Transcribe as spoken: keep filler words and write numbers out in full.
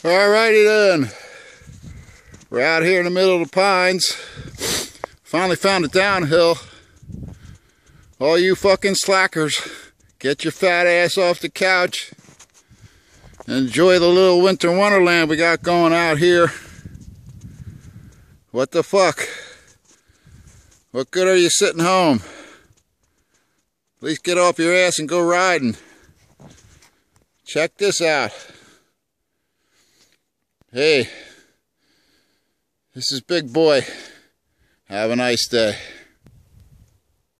Alrighty then. We're out here in the middle of the pines. Finally found a downhill. All you fucking slackers, get your fat ass off the couch. Enjoy the little winter wonderland we got going out here. What the fuck? What good are you sitting home? At least get off your ass and go riding. Check this out. Hey, this is Big Boy. Have a nice day.